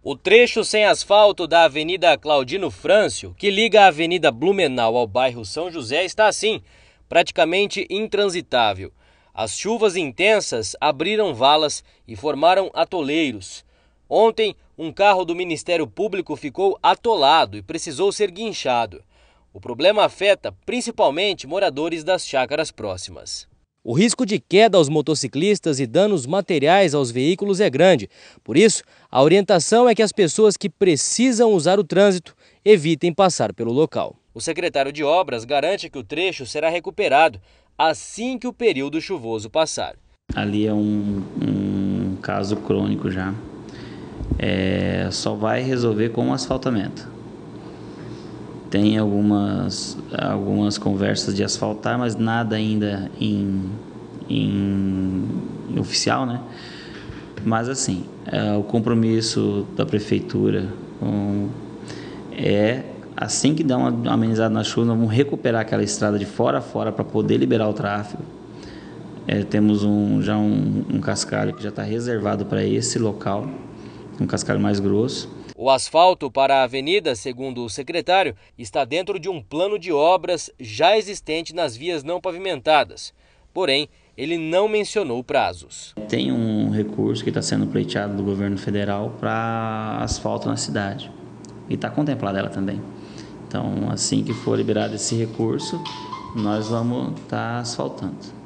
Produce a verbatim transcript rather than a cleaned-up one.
O trecho sem asfalto da Avenida Claudino Frâncio, que liga a Avenida Blumenau ao bairro São José, está assim, praticamente intransitável. As chuvas intensas abriram valas e formaram atoleiros. Ontem, um carro do Ministério Público ficou atolado e precisou ser guinchado. O problema afeta principalmente moradores das chácaras próximas. O risco de queda aos motociclistas e danos materiais aos veículos é grande. Por isso, a orientação é que as pessoas que precisam usar o trânsito evitem passar pelo local. O secretário de Obras garante que o trecho será recuperado assim que o período chuvoso passar. Ali é um, um caso crônico já. É, só vai resolver com o asfaltamento. Tem algumas, algumas conversas de asfaltar, mas nada ainda em, em, em oficial, né? Mas assim, é, o compromisso da prefeitura um, é, assim que dá uma amenizada na chuva, nós vamos recuperar aquela estrada de fora a fora para poder liberar o tráfego. É, temos um, já um, um cascalho que já está reservado para esse local, um cascalho mais grosso. O asfalto para a avenida, segundo o secretário, está dentro de um plano de obras já existente nas vias não pavimentadas. Porém, ele não mencionou prazos. Tem um recurso que está sendo pleiteado do governo federal para asfalto na cidade. E está contemplada ela também. Então, assim que for liberado esse recurso, nós vamos estar asfaltando.